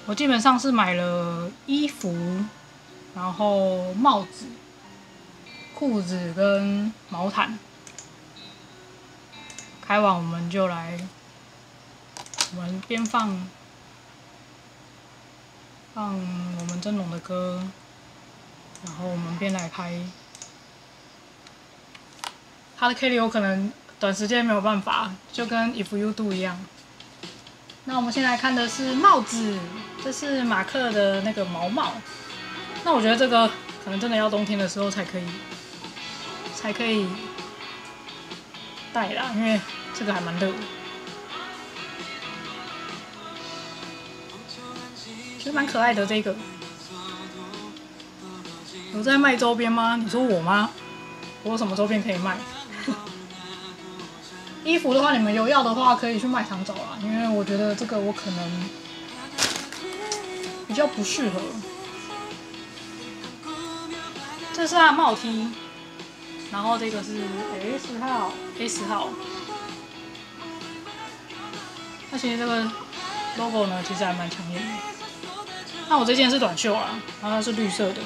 我基本上是买了衣服，然后帽子、裤子跟毛毯。开完我们就来，我们边放我们真龙的歌，然后我们边来开。他的 K 里有可能短时间没有办法，就跟 If You Do 一样。那我们先来看的是帽子，这是马克的那个毛帽。那我觉得这个可能真的要冬天的时候才可以戴啦，因为这个还蛮热的。其实蛮可爱的这个。有在卖周边吗？你说我吗？我有什么周边可以卖？衣服的话，你们有要的话可以去卖场找啦，因为我觉得这个我可能比较不适合。这是它的帽 T， 然后这个是 S 号。那其实这个 logo 呢，其实还蛮抢眼的。那我这件是短袖啊，然后它是绿色的，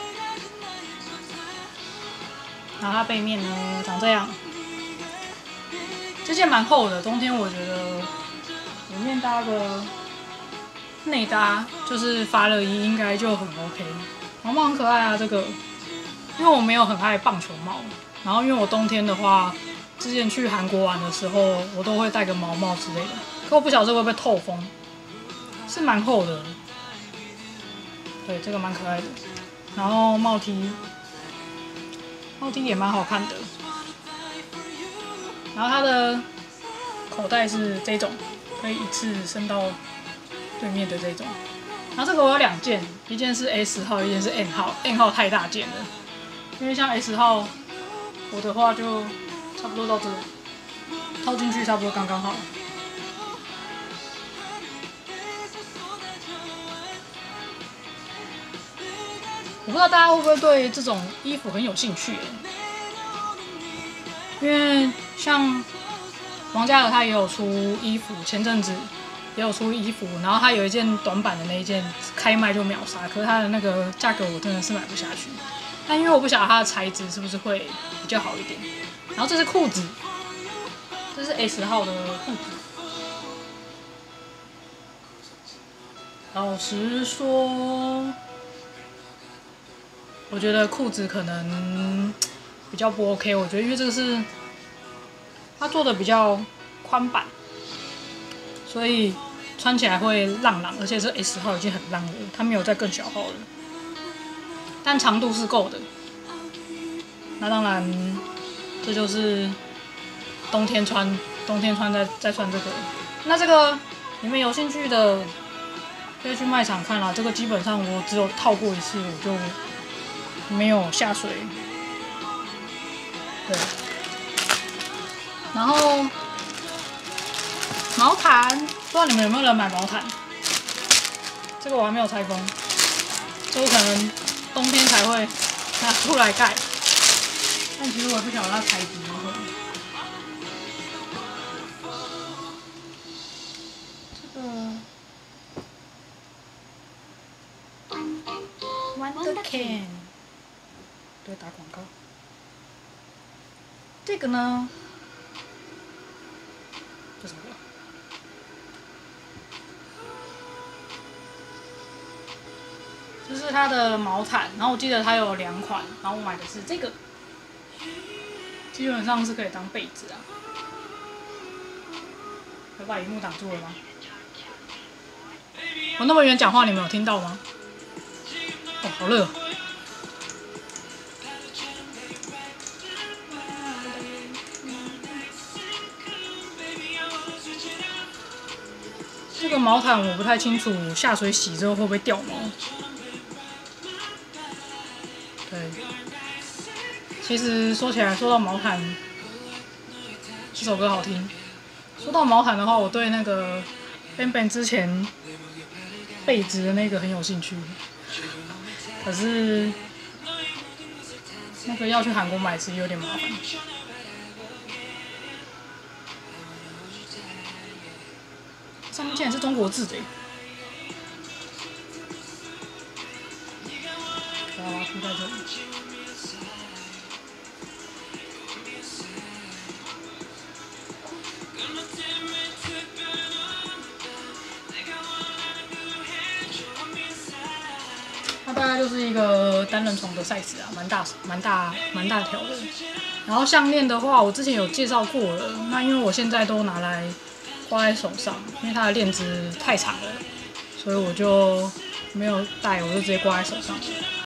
然后它背面呢长这样。这件蛮厚的，冬天我觉得里面搭个内搭，就是发热衣应该就很 OK。毛帽很可爱啊，这个，因为我没有很爱棒球帽，然后因为我冬天的话，之前去韩国玩的时候，我都会戴个毛帽之类的，可我不晓得这会不会透风，是蛮厚的。对，这个蛮可爱的。然后帽 T 也蛮好看的。然后它的口袋是这种，可以一次伸到对面的这种。然后这个我有2件，一件是 S 号，一件是 N 号。N 号太大件了，因为像 S 号，我的话就差不多到这，套进去差不多刚刚好。我不知道大家会不会对这种衣服很有兴趣耶，因为像王嘉尔他也有出衣服，前阵子也有出衣服，然后他有一件短版的那一件开卖就秒杀，可是他的那个价格我真的是买不下去。但因为我不晓得它的材质是不是会比较好一点。然后这是裤子，这是 S 号的裤子。老实说，我觉得裤子可能比较不 OK。我觉得因为这个是它做的比较宽版，所以穿起来会浪浪，而且这 S 号已经很浪了，它没有再更小号了，但长度是够的。那当然，这就是冬天穿再穿这个。那这个你们有兴趣的，可以去卖场看啦。这个基本上我只有套过一次，我就没有下水。对，然后毛毯，不知道你们有没有人买毛毯？这个我还没有拆封，这个可能冬天才会拿出来盖。但其实我也不晓得它材质如何。这个 Wondercan 对，打广告。这个呢，这什么？这是它的毛毯，然后我记得它有2款，然后我买的是这个。基本上是可以当被子啊。有把荧幕挡住了吗？我那么远讲话，你们有听到吗？哦，好热。这个毛毯我不太清楚，下水洗之后会不会掉毛？对。其实说起来，说到毛毯，这首歌好听。说到毛毯的话，我对那个 Ben 之前被子的那个很有兴趣，可是那个要去韩国买其实有点麻烦。上面竟然是中国字的耶， 把它铺在这里。它大概就是一个单人床的 size 啊，蛮大条的。然后项链的话，我之前有介绍过了，那因为我现在都拿来挂在手上，因为它的链子太长了，所以我就没有戴，我就直接挂在手上。